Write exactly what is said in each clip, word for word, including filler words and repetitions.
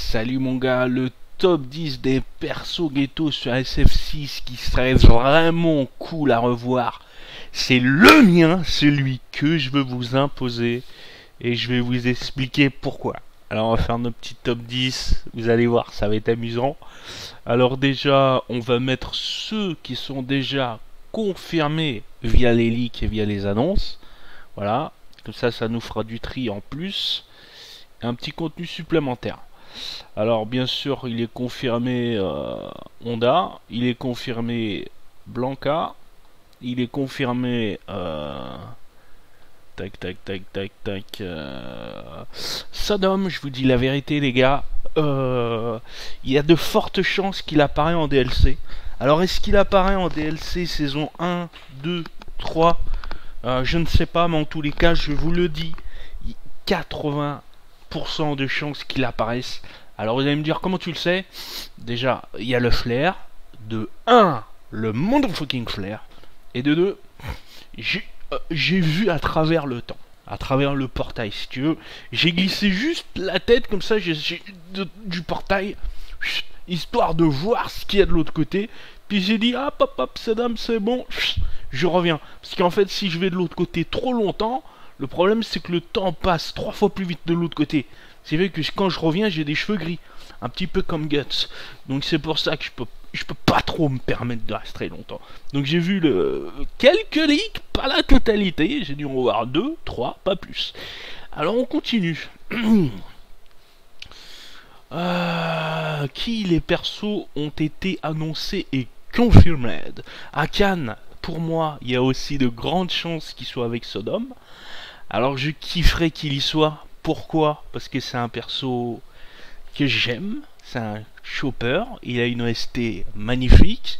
Salut mon gars, le top dix des persos ghetto sur S F six qui serait vraiment cool à revoir. C'est le mien, celui que je veux vous imposer. Et je vais vous expliquer pourquoi. Alors on va faire notre petit top dix, vous allez voir, ça va être amusant. Alors déjà, on va mettre ceux qui sont déjà confirmés via les leaks et via les annonces. Voilà, comme ça, ça nous fera du tri en plus. Et un petit contenu supplémentaire. Alors bien sûr, il est confirmé euh, Honda, il est confirmé Blanca, il est confirmé euh, tac tac tac tac tac euh, Sodom. Je vous dis la vérité les gars, euh, il y a de fortes chances qu'il apparaît en D L C. Alors est-ce qu'il apparaît en D L C saison un, deux, trois, euh, je ne sais pas, mais en tous les cas je vous le dis, quatre-vingts pour cent de chances qu'il apparaisse. Alors vous allez me dire comment tu le sais. Déjà il y a le flair. De un, le motherfucking flair. Et de deux, j'ai euh, j'ai vu à travers le temps, à travers le portail si tu veux. J'ai glissé juste la tête comme ça j'ai, j'ai, de, du portail, histoire de voir ce qu'il y a de l'autre côté. Puis j'ai dit hop hop hop Saddam c'est bon, je reviens. Parce qu'en fait si je vais de l'autre côté trop longtemps, le problème c'est que le temps passe trois fois plus vite de l'autre côté. C'est vrai que quand je reviens j'ai des cheveux gris, un petit peu comme Guts. Donc c'est pour ça que je peux, je peux pas trop me permettre de rester longtemps. Donc j'ai vu le quelques leaks, pas la totalité. J'ai dû en voir deux, trois, pas plus. Alors on continue. euh, qui les persos ont été annoncés et confirmés? À Cannes, pour moi, il y a aussi de grandes chances qu'il soit avec Sodom. Alors je kifferais qu'il y soit. Pourquoi? Parce que c'est un perso que j'aime. C'est un chopper. Il a une O S T magnifique.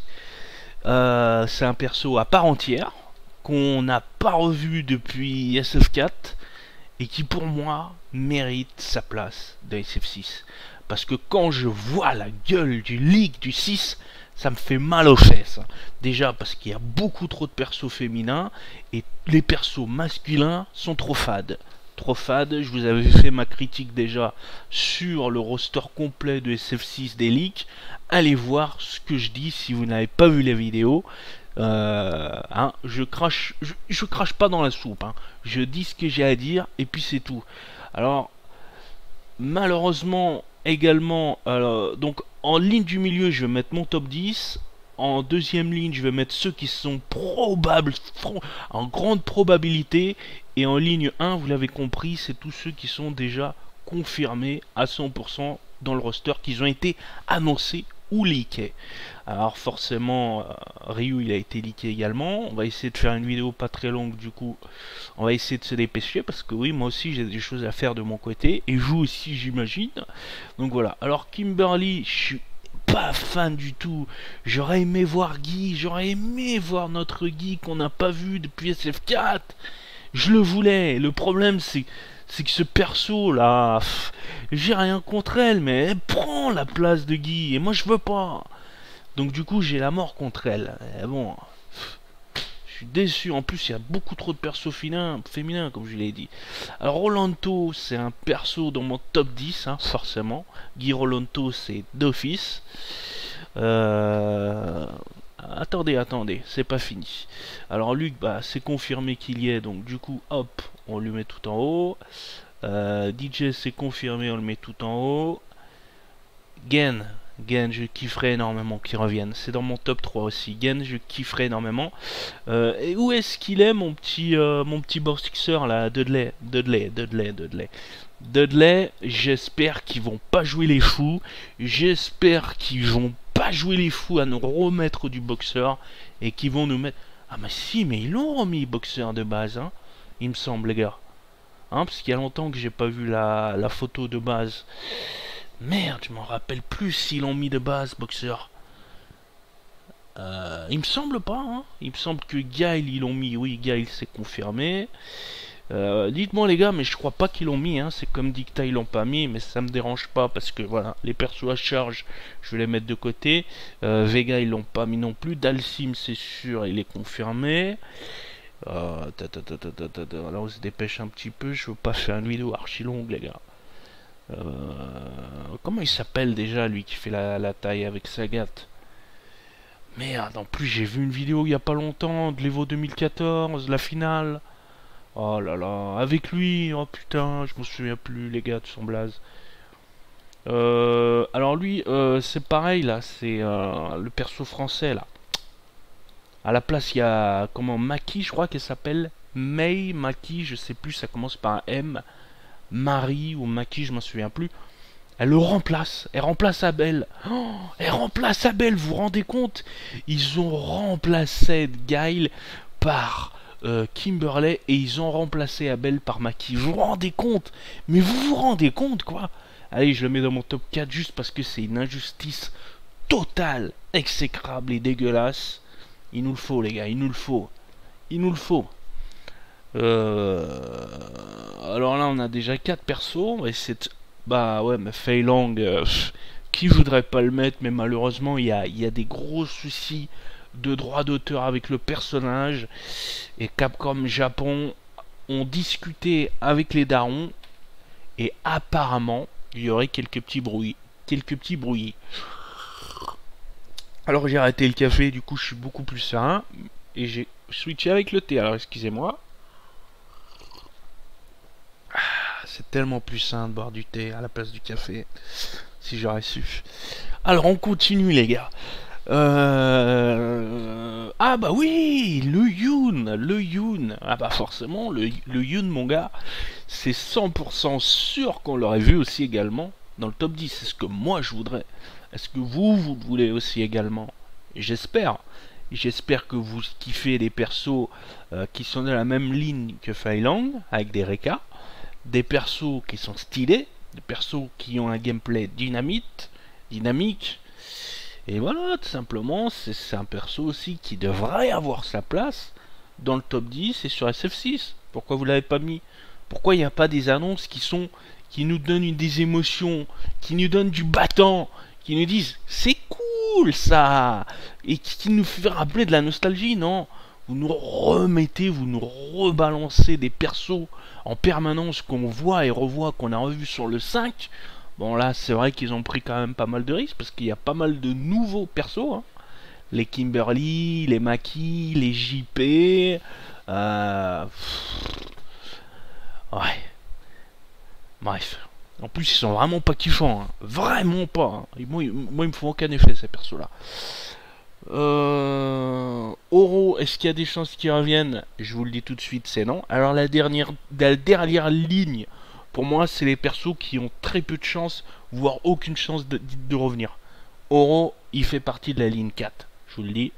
Euh, c'est un perso à part entière qu'on n'a pas revu depuis S F quatre et qui pour moi mérite sa place dans S F six. Parce que quand je vois la gueule du leak du six, ça me fait mal aux fesses. Déjà parce qu'il y a beaucoup trop de persos féminins et les persos masculins sont trop fades. Trop fades, je vous avais fait ma critique déjà sur le roster complet de S F six des leaks. Allez voir ce que je dis si vous n'avez pas vu la vidéo. Euh, hein, je crache, je, je crache pas dans la soupe. Hein. Je dis ce que j'ai à dire et puis c'est tout. Alors malheureusement également, alors, donc en ligne du milieu je vais mettre mon top dix. En deuxième ligne je vais mettre ceux qui sont probables, en grande probabilité. Et en ligne un, vous l'avez compris, c'est tous ceux qui sont déjà confirmés à cent pour cent dans le roster, qu'ils ont été annoncés ou leakés. Alors forcément, euh, Ryu il a été leaké également. On va essayer de faire une vidéo pas très longue du coup. On va essayer de se dépêcher parce que oui, moi aussi j'ai des choses à faire de mon côté. Et vous aussi j'imagine. Donc voilà. Alors Kimberly, je suis pas fan du tout. J'aurais aimé voir Guy, j'aurais aimé voir notre Guy qu'on n'a pas vu depuis S F quatre. Je le voulais. Le problème c'est c'est que ce perso là, j'ai rien contre elle, mais elle prend la place de Guy et moi je veux pas. Donc du coup j'ai la mort contre elle. Et bon, je suis déçu. En plus il y a beaucoup trop de persos féminins, féminins comme je l'ai dit. Alors Rolando c'est un perso dans mon top dix, hein, forcément. Guy Rolando c'est d'office. Euh... Attendez, attendez, c'est pas fini. Alors Luc, bah c'est confirmé qu'il y est, donc du coup, hop, on lui met tout en haut. Euh, D J c'est confirmé, on le met tout en haut. Gen, Gen, je kifferais énormément qu'il revienne. C'est dans mon top trois aussi. Gen, je kifferais énormément. Euh, et où est-ce qu'il est, mon petit, euh, mon petit boxer là, Dudley, Dudley, Dudley, Dudley. Dudley, j'espère qu'ils vont pas jouer les fous. J'espère qu'ils vont pas jouer les fous à nous remettre du boxeur et qu'ils vont nous mettre... Ah mais si, mais ils l'ont remis boxeur de base, hein, il me semble les gars. Hein, parce qu'il y a longtemps que j'ai pas vu la, la photo de base. Merde, je m'en rappelle plus s'ils l'ont mis de base boxeur. Euh, il me semble pas, hein. Il me semble que Gail ils l'ont mis, oui Gail c'est confirmé. Euh, dites-moi les gars, mais je crois pas qu'ils l'ont mis, hein. C'est comme Dicta ils l'ont pas mis, mais ça me dérange pas parce que voilà, les persos à charge, je vais les mettre de côté. Euh, Vega ils l'ont pas mis non plus. Dalsim c'est sûr, il est confirmé. Euh, ta, ta, ta, ta, ta, ta, ta. Là on se dépêche un petit peu, je veux pas faire une vidéo archi longue les gars. Euh, comment il s'appelle déjà, lui qui fait la, la taille avec Sagat? Merde, en plus j'ai vu une vidéo il y a pas longtemps de l'Evo deux mille quatorze, la finale. Oh là là, avec lui, oh putain, je me souviens plus les gars de son blaze. Euh, alors lui, euh, c'est pareil là, c'est euh, le perso français là. À la place, il y a comment Maki, je crois qu'elle s'appelle Mei Maki, je sais plus, ça commence par un M. Marie ou Maki, je m'en souviens plus. Elle le remplace, elle remplace Abel. Oh, elle remplace Abel, vous vous rendez compte? Ils ont remplacé Guile par euh, Kimberley et ils ont remplacé Abel par Maki. Vous vous rendez compte? Mais vous vous rendez compte quoi? Allez, je le mets dans mon top quatre juste parce que c'est une injustice totale, exécrable et dégueulasse. Il nous le faut les gars, il nous le faut. Il nous le faut. Euh... Alors là on a déjà quatre persos et c'est... Bah ouais mais Fei Long, euh, qui voudrait pas le mettre, mais malheureusement il y a, y a des gros soucis de droit d'auteur avec le personnage et Capcom Japon ont discuté avec les darons et apparemment il y aurait quelques petits bruits. Quelques petits bruits. Alors j'ai arrêté le café, du coup je suis beaucoup plus serein et j'ai switché avec le thé, alors excusez-moi. C'est tellement plus sain de boire du thé à la place du café, si j'aurais su. Alors on continue les gars. Euh... Ah bah oui, le Yoon, le Yoon. Ah bah forcément, le, le Yoon mon gars, c'est cent pour cent sûr qu'on l'aurait vu aussi également dans le top dix. C'est ce que moi je voudrais. Est-ce que vous, vous le voulez aussi également? J'espère. J'espère que vous kiffez les persos euh, qui sont de la même ligne que Fei Long, avec des Rekka. Des persos qui sont stylés, des persos qui ont un gameplay dynamite, dynamique, et voilà, tout simplement, c'est un perso aussi qui devrait avoir sa place dans le top dix et sur S F six. Pourquoi vous l'avez pas mis? Pourquoi il n'y a pas des annonces qui sont, qui nous donnent une, des émotions, qui nous donnent du battant, qui nous disent c'est cool ça, et qui, qui nous fait rappeler de la nostalgie? Non, vous nous remettez, vous nous rebalancez des persos en permanence qu'on voit et revoit, qu'on a revu sur le cinq. Bon là c'est vrai qu'ils ont pris quand même pas mal de risques parce qu'il y a pas mal de nouveaux persos, hein. Les Kimberly, les Maki, les J P, euh... ouais, bref. En plus ils sont vraiment pas kiffants, hein. Vraiment pas, hein. Moi, moi ils me font aucun effet ces persos là. Euh... Oro, est-ce qu'il y a des chances qu'ils reviennent? Je vous le dis tout de suite, c'est non. Alors la dernière, la dernière ligne, pour moi, c'est les persos qui ont très peu de chances, voire aucune chance de, de revenir. Oro, il fait partie de la ligne quatre, je vous le dis.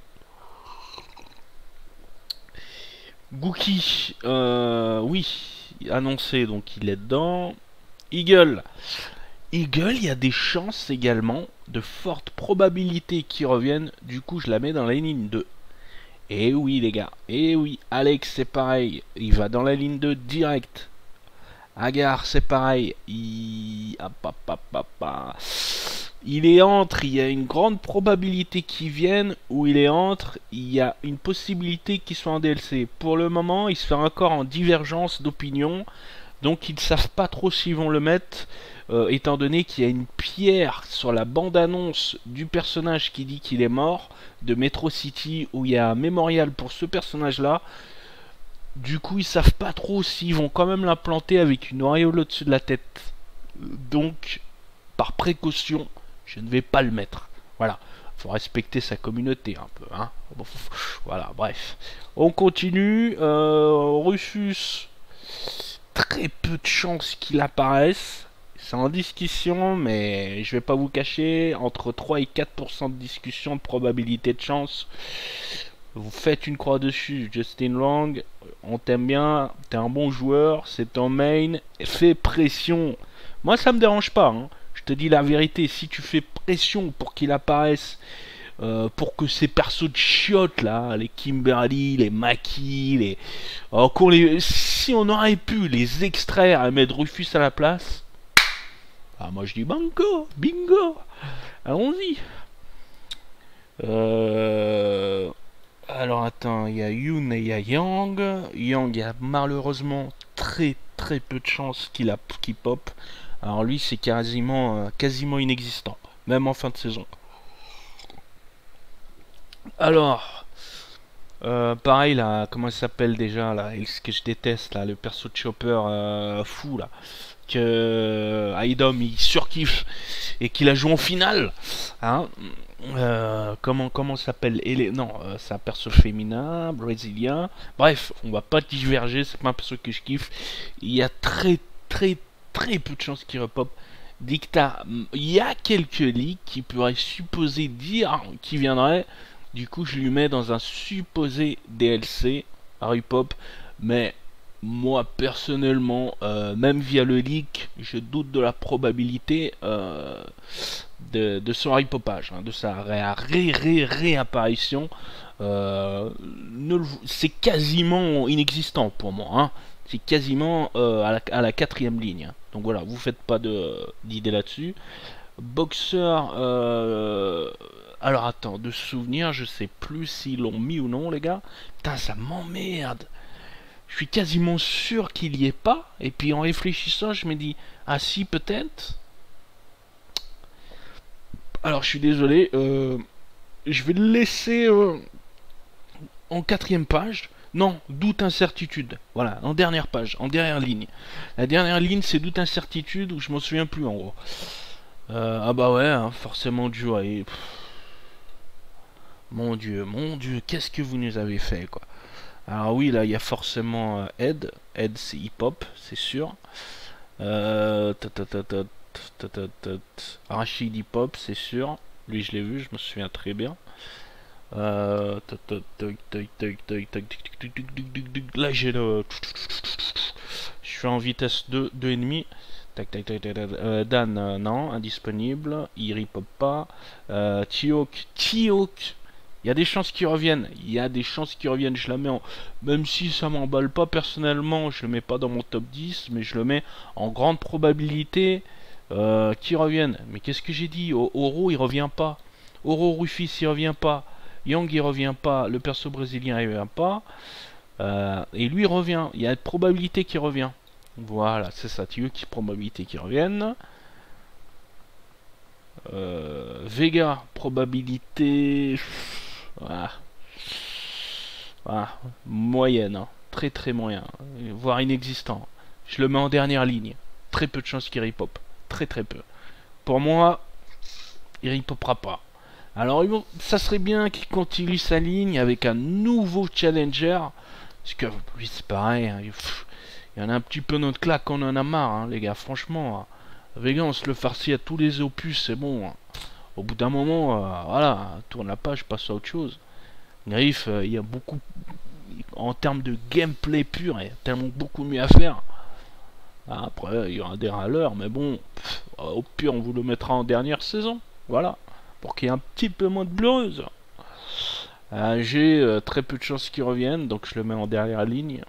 Gookie, euh, oui, annoncé, donc il est dedans. Eagle. Eagle, il y a des chances également, de fortes probabilités qu'ils reviennent, du coup je la mets dans la ligne deux. Et oui les gars, et oui, Alex c'est pareil, il va dans la ligne deux direct. Agar c'est pareil, il... Ah, pa, pa, pa, pa. Il est entre, il y a une grande probabilité qu'il vienne, ou il est entre, il y a une possibilité qu'il soit en D L C. Pour le moment, il se fait encore en divergence d'opinion, donc ils ne savent pas trop s'ils vont le mettre. Euh, étant donné qu'il y a une pierre sur la bande-annonce du personnage qui dit qu'il est mort, de Metro City, où il y a un mémorial pour ce personnage-là. Du coup, ils savent pas trop s'ils vont quand même l'implanter avec une auréole au-dessus de la tête. Donc, par précaution, je ne vais pas le mettre. Voilà, faut respecter sa communauté un peu, hein. Bon, voilà, bref. On continue. Euh, Rufus, très peu de chances qu'il apparaisse. C'est en discussion, mais je vais pas vous cacher, entre trois et quatre pour cent de discussion de probabilité de chance. Vous faites une croix dessus, Justin Long, on t'aime bien, t'es un bon joueur, c'est ton main, fais pression. Moi ça me dérange pas, hein. Je te dis la vérité, si tu fais pression pour qu'il apparaisse, euh, pour que ces persos de chiottes là, les Kimberly, les Maki, les... Oh, qu'on les... si on aurait pu les extraire et mettre Rufus à la place... Ah, moi je dis banco, bingo, allons-y. Euh... Alors attends, il y a Yoon et il y a Yang. Yang, il y a malheureusement très très peu de chances qu'il a... qu'il pop. Alors lui, c'est quasiment, euh, quasiment inexistant, même en fin de saison. Alors, euh, pareil là, comment il s'appelle déjà là, ce que je déteste là, le perso de Chopper euh, fou là, que euh, Aidom il surkiffe et qu'il a joué en finale, hein. Euh, comment comment s'appelle Ele non, euh, c'est un perso féminin, brésilien. Bref, on va pas diverger, c'est pas un perso que je kiffe. Il y a très très très peu de chances qu'il repop. Dicta, il y a quelques leaks qui pourraient supposer dire qu'il viendrait. Du coup, je lui mets dans un supposé D L C Harry Pop, mais moi personnellement, euh, même via le leak, je doute de la probabilité euh, de, de son Harry Popage, hein, de sa ré, ré, ré, réapparition. Euh, c'est quasiment inexistant pour moi. Hein. C'est quasiment euh, à, la, à la quatrième ligne. Hein. Donc voilà, vous faites pas d'idée là-dessus. Boxeur, euh, alors attends, de souvenir, je sais plus s'ils l'ont mis ou non, les gars. Putain, ça m'emmerde. Je suis quasiment sûr qu'il y est pas. Et puis en réfléchissant, je me dis, ah si, peut-être. Alors, je suis désolé. Euh, je vais le laisser euh, en quatrième page. Non, doute, incertitude. Voilà, en dernière page, en dernière ligne. La dernière ligne, c'est doute, incertitude, où je m'en souviens plus en gros. Euh, ah bah ouais, hein, forcément Joe. Et... Mon dieu, mon dieu, qu'est-ce que vous nous avez fait, quoi. Alors oui, là, il y a forcément euh, Ed. Ed, c'est hip-hop, c'est sûr. Euh... Rachid hip-hop, c'est sûr. Lui, je l'ai vu, je me souviens très bien. Euh... Là, j'ai le... Je suis en vitesse deux, deux et demi. Tac, tac, tac, tac, euh, Dan, euh, non, indisponible. Il ripop pas. Euh, Tiok, Tiok. Il y a des chances qu'ils reviennent. Il y a des chances qu'ils reviennent. Je la mets en... Même si ça m'emballe pas personnellement, je le mets pas dans mon top dix, mais je le mets en grande probabilité euh, qu'ils reviennent. Mais qu'est-ce que j'ai dit? Oro, il revient pas. Oro Rufus, il revient pas. Young, il revient pas. Le perso brésilien, il revient pas. Euh, et lui, il revient. Il y a une probabilité qu'il revient. Voilà, c'est ça. Tu veux qui probabilité qu'il revienne. Euh, Vega, probabilité... Voilà. Voilà. Moyenne, hein. Très très moyen, voire inexistant. Je le mets en dernière ligne. Très peu de chances qu'il ripop. Très très peu. Pour moi, il ripopera pas. Alors ça serait bien qu'il continue sa ligne avec un nouveau challenger. Parce que lui c'est pareil. Hein. Il y en a un petit peu notre claque, on en a marre, hein, les gars. Franchement, Vega, on se le farcit à tous les opus, c'est bon. Hein. Au bout d'un moment, euh, voilà, tourne la page, passe à autre chose. Griff, euh, il y a beaucoup, en termes de gameplay pur, il y a tellement beaucoup mieux à faire. Après, il y aura des râleurs, mais bon, pff, au pire, on vous le mettra en dernière saison. Voilà, pour qu'il y ait un petit peu moins de bleureuse. Euh, J'ai euh, très peu de chances qu'ils reviennent, donc je le mets en dernière ligne.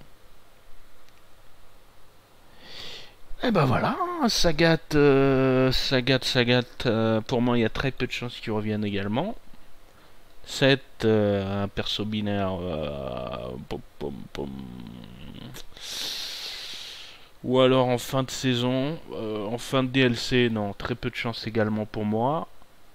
Et ben voilà, Sagat, euh, Sagat, Sagat, euh, pour moi il y a très peu de chances qu'ils reviennent également. sept, euh, un perso binaire, euh, pom, pom, pom. Ou alors en fin de saison, euh, en fin de D L C, non, très peu de chances également pour moi.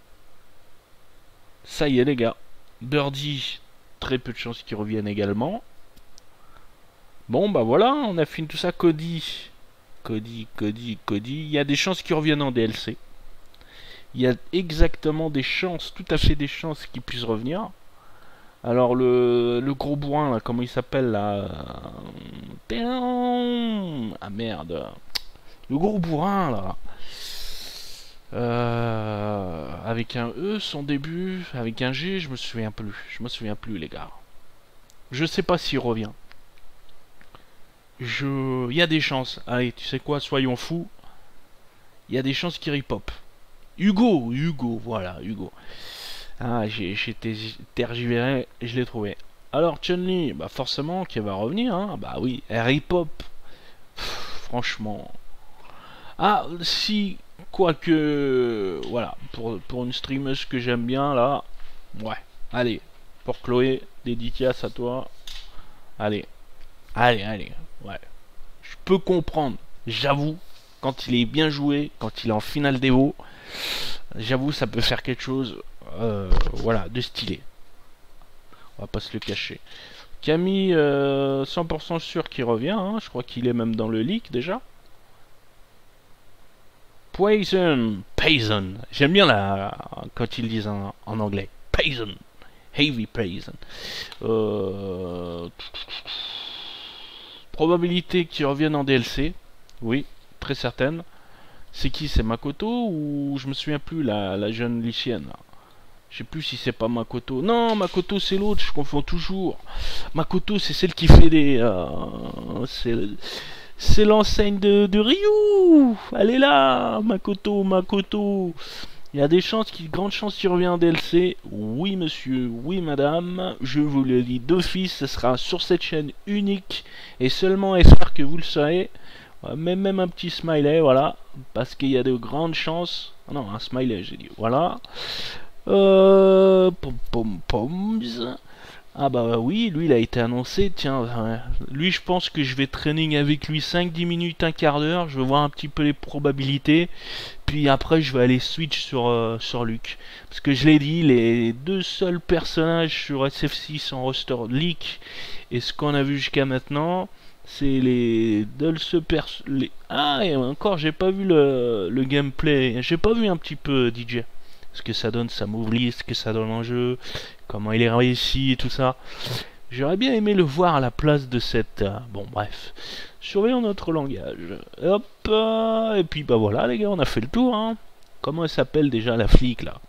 Ça y est les gars, Birdie, très peu de chances qu'ils reviennent également. Bon bah voilà, on a fini tout ça. Cody. Cody, Cody, Cody. Il y a des chances qu'ils reviennent en D L C. Il y a exactement des chances, tout à fait des chances qu'ils puissent revenir. Alors le, le gros bourrin, là, comment il s'appelle là? Ah merde. Le gros bourrin là. Euh, avec un E, son début, avec un G, je me souviens plus. Je me souviens plus les gars. Je sais pas s'il revient. Je... Il y a des chances. Allez, tu sais quoi, soyons fous. Il y a des chances qu'il ripop. Hugo, Hugo, voilà, Hugo. Ah, j'ai tergiversé, je l'ai trouvé. Alors, Chun-Li, bah forcément, qui va revenir, hein. Bah oui, ripop. Franchement. Ah, si, quoique... Voilà, pour, pour une streameuse que j'aime bien, là. Ouais, allez. Pour Chloé, dédicace à toi. Allez. Allez, allez. Ouais. Je peux comprendre, j'avoue, quand il est bien joué, quand il est en finale d'Evo, j'avoue, ça peut faire quelque chose, euh, voilà, de stylé. On va pas se le cacher. Camille, euh, cent pour cent sûr qu'il revient, hein. Je crois qu'il est même dans le leak déjà. Poison, Poison. J'aime bien la quand ils le disent en, en anglais. Poison, Heavy Poison. Euh... Probabilité qu'il revienne en D L C. Oui, très certaine. C'est qui? C'est Makoto ou je me souviens plus, la, la jeune lycéenne. Je sais plus si c'est pas Makoto. Non, Makoto c'est l'autre, je confonds toujours. Makoto c'est celle qui fait des... Euh, c'est l'enseigne de, de Ryu. Elle est là, Makoto, Makoto. Il y a des chances, qu'il, grandes chances qu'il revienne en D L C. Oui monsieur, oui madame. Je vous le dis d'office, ce sera sur cette chaîne unique. Et seulement espère que vous le saurez. Même, même un petit smiley, voilà. Parce qu'il y a de grandes chances... Non, un smiley j'ai dit, voilà. Euh... Pom pom poms. Ah bah oui, lui il a été annoncé, tiens, euh, lui je pense que je vais training avec lui cinq dix minutes, un quart d'heure, je vais voir un petit peu les probabilités, puis après je vais aller switch sur, euh, sur Luke. Parce que je l'ai dit, les deux seuls personnages sur S F six en roster leak, et ce qu'on a vu jusqu'à maintenant, c'est les Dulce perso... Les... Ah, et encore j'ai pas vu le, le gameplay, j'ai pas vu un petit peu D J. Ce que ça donne sa move list, ce que ça donne en jeu, comment il est réussi et tout ça. J'aurais bien aimé le voir à la place de cette... Euh, bon bref, surveillons notre langage. Hop, euh, et puis bah voilà les gars, on a fait le tour. Hein. Comment elle s'appelle déjà la flic là?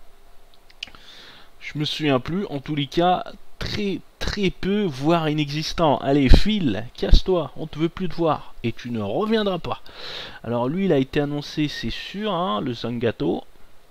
Je me souviens plus, en tous les cas, très très peu, voire inexistant. Allez, file, casse-toi, on te veut plus te voir, et tu ne reviendras pas. Alors lui il a été annoncé, c'est sûr, hein, le Zangato.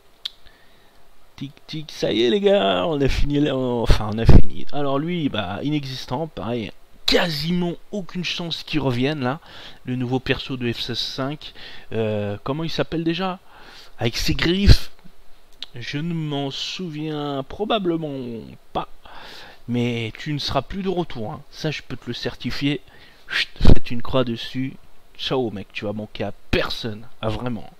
Tic tic, ça y est les gars, on a fini, enfin on a fini. Alors lui, bah inexistant, pareil, quasiment aucune chance qu'il revienne là. Le nouveau perso de F seize cinq, euh, comment il s'appelle déjà? Avec ses griffes, je ne m'en souviens probablement pas. Mais tu ne seras plus de retour, hein. Ça je peux te le certifier. Chut, faites une croix dessus. Ciao mec, tu vas manquer à personne, ah vraiment.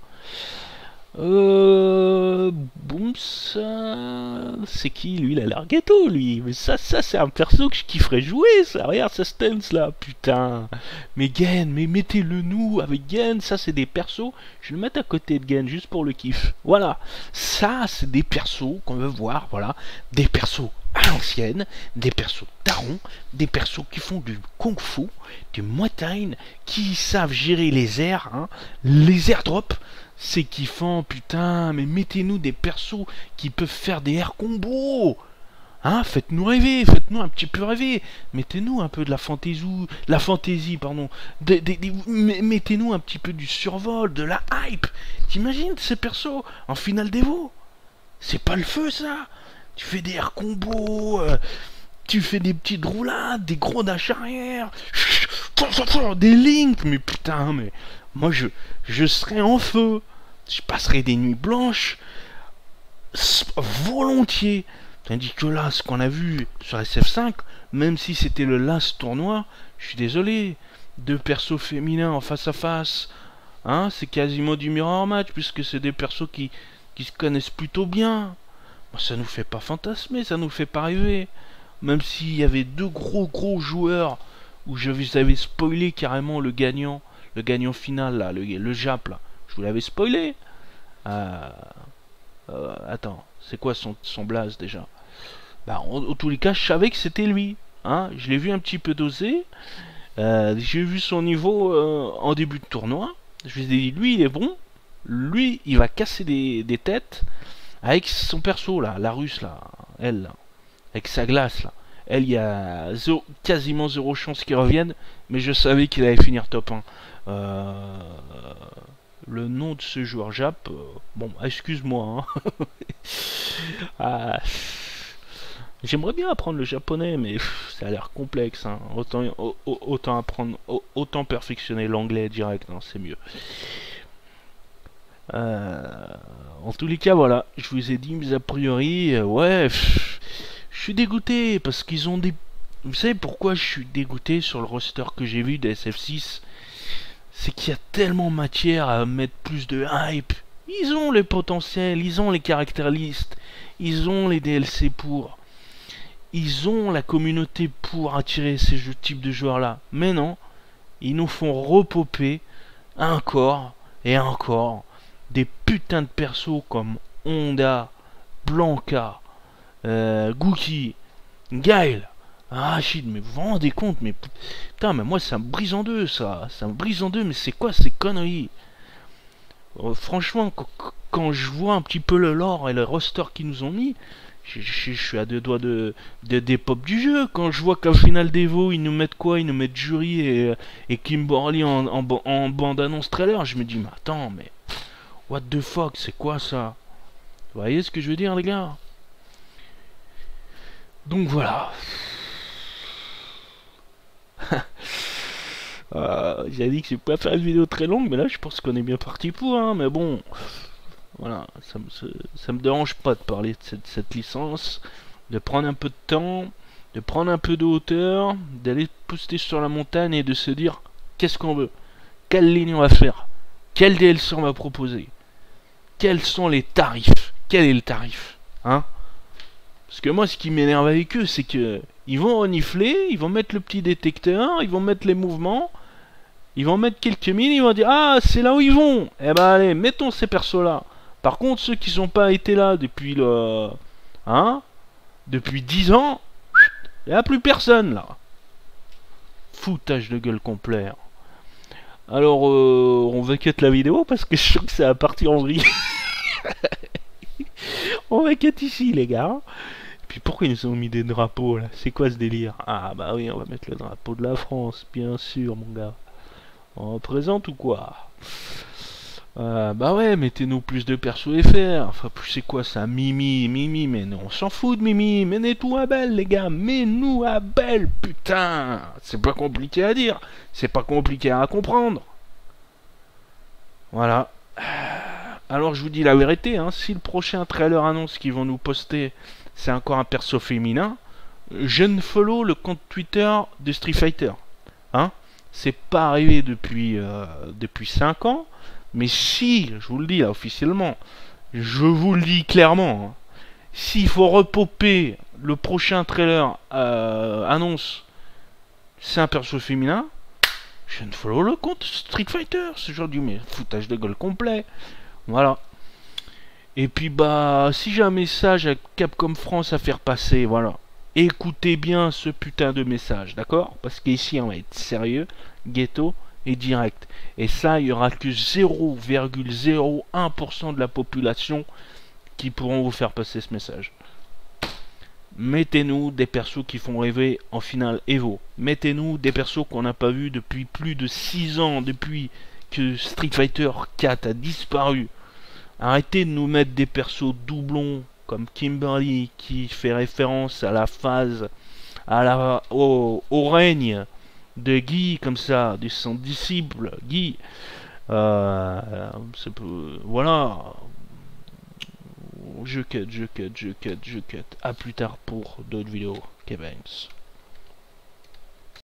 Euh... Boom, ça... C'est qui, lui? Il a l'air ghetto, lui. Mais ça, ça c'est un perso que je kifferais jouer, ça. Regarde sa stance, là, putain. Mais Gen, mais mettez-le nous avec Gen. Ça, c'est des persos. Je vais le mettre à côté de Gen, juste pour le kiff. Voilà. Ça, c'est des persos qu'on veut voir, voilà. Des persos à l'ancienne, des persos tarons, des persos qui font du kung-fu, du muay thai, qui savent gérer les airs, hein, les airdrops. C'est kiffant, putain, mais mettez-nous des persos qui peuvent faire des air combos. Hein, faites-nous rêver, faites-nous un petit peu rêver. Mettez-nous un peu de la fantaisie, la fantaisie, pardon. Des, des, des, mettez-nous un petit peu du survol, de la hype. T'imagines ces persos en finale d'Evo? C'est pas le feu, ça. Tu fais des air combos, euh, tu fais des petites roulades, des gros dash arrière, des links, mais putain, mais... Moi, je, je serais en feu. Je passerai des nuits blanches volontiers. Tandis que là, ce qu'on a vu sur S F cinq, même si c'était le last tournoi, je suis désolé, deux persos féminins en face à face, hein, c'est quasiment du mirror match, puisque c'est des persos qui, qui se connaissent plutôt bien. Moi, ça nous fait pas fantasmer, ça nous fait pas rêver. Même s'il y avait deux gros gros joueurs où je vous avais spoilé carrément le gagnant. Le gagnant final, là, le, le Jap, là. Je vous l'avais spoilé. Euh, euh, attends, c'est quoi son, son blaze, déjà? Bah, en, en tous les cas, je savais que c'était lui. Hein, je l'ai vu un petit peu dosé. Euh, J'ai vu son niveau euh, en début de tournoi. Je me suis dit, lui, il est bon. Lui, il va casser des, des têtes. Avec son perso, là, la russe, là. Elle, là. Avec sa glace, là. Elle, il y a zéro, quasiment zéro chance qu'il revienne. Mais je savais qu'il allait finir top un. Euh, le nom de ce joueur Jap, euh, bon, excuse-moi, hein. Ah, j'aimerais bien apprendre le japonais, mais pff, ça a l'air complexe, hein. Autant, au, autant apprendre, au, autant perfectionner l'anglais direct, hein, c'est mieux. Euh, en tous les cas, voilà, je vous ai dit, mais a priori, euh, ouais, pff, je suis dégoûté parce qu'ils ont des... Vous savez pourquoi je suis dégoûté sur le roster que j'ai vu de S F six? c'est qu'il y a tellement matière à mettre plus de hype. Ils ont les potentiels, ils ont les caractéristes, ils ont les D L C pour, ils ont la communauté pour attirer ces jeux, types de joueurs là. Mais non, ils nous font repoper encore et encore des putains de persos comme Honda, Blanca, euh, Gookie, Gaël, Rachid. Mais vous vous rendez compte, mais putain, mais moi ça me brise en deux, ça, ça me brise en deux. Mais c'est quoi ces conneries? Euh, franchement, quand je vois un petit peu le lore et le roster qu'ils nous ont mis, je, je, je suis à deux doigts de, de des pop du jeu. Quand je vois qu'au final d'Evo, ils nous mettent quoi? Ils nous mettent Jury et, et Kimberly en, en, en bande-annonce trailer. Je me dis, mais attends, mais what the fuck, c'est quoi ça? Vous voyez ce que je veux dire, les gars? Donc voilà. euh, J'ai dit que je vais pas faire une vidéo très longue, mais là je pense qu'on est bien parti pour, hein, mais bon. Voilà, ça me, ça me dérange pas de parler de cette, cette licence, de prendre un peu de temps, de prendre un peu de hauteur, d'aller poster sur la montagne et de se dire qu'est-ce qu'on veut, quelle ligne on va faire, quel D L C on va proposer, quels sont les tarifs, quel est le tarif, hein? Parce que moi ce qui m'énerve avec eux, c'est que ils vont renifler, ils vont mettre le petit détecteur, ils vont mettre les mouvements, ils vont mettre quelques mines, ils vont dire ah c'est là où ils vont, eh ben allez mettons ces persos là. Par contre, ceux qui n'ont pas été là depuis le... Hein? Depuis dix ans, il n'y a plus personne, là. Foutage de gueule complet. Alors, euh, on va cut la vidéo, parce que je sens que ça va partir en vrille. On va cut ici, les gars. Et puis, pourquoi ils nous ont mis des drapeaux, là? C'est quoi ce délire? Ah, bah oui, on va mettre le drapeau de la France, bien sûr, mon gars. On représente ou quoi? Euh, bah ouais, mettez-nous plus de perso F R. Enfin, c'est quoi ça? Mimi, Mimi, mais non, on s'en fout de Mimi. Menez-nous à Belle, les gars. Menez-nous à Belle, putain. C'est pas compliqué à dire. C'est pas compliqué à comprendre. Voilà. Alors, je vous dis la vérité, hein, si le prochain trailer annonce qu'ils vont nous poster, c'est encore un perso féminin, je ne follow le compte Twitter de Street Fighter. Hein? C'est pas arrivé depuis, euh, depuis cinq ans. Mais si, je vous le dis là officiellement, je vous le dis clairement, hein, s'il faut repoper le prochain trailer euh, annonce c'est un perso féminin, je ne follow le compte Street Fighter, ce genre du mais foutage de gueule complet. Voilà. Et puis bah si j'ai un message à Capcom France à faire passer, voilà. Écoutez bien ce putain de message, d'accord? Parce qu'ici on va être sérieux, ghetto et direct. Et ça, il n'y aura que zéro virgule zéro un pour cent de la population qui pourront vous faire passer ce message. Mettez-nous des persos qui font rêver en finale Evo. Mettez-nous des persos qu'on n'a pas vus depuis plus de six ans, depuis que Street Fighter quatre a disparu. Arrêtez de nous mettre des persos doublons comme Kimberly qui fait référence à la phase, à la, au, au règne de Guy, comme ça, de son disciple Guy. Euh, voilà. Je cut, je cut, je cut, je cut. À plus tard pour d'autres vidéos. K-Banks.